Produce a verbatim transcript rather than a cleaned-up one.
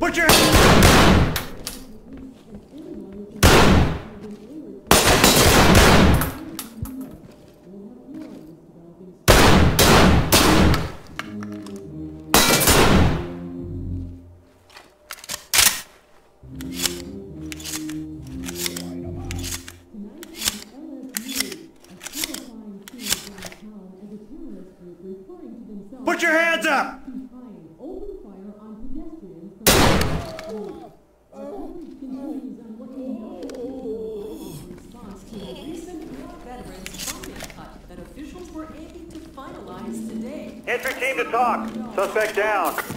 Put your Put your hands up! Entry team to talk. Suspect down.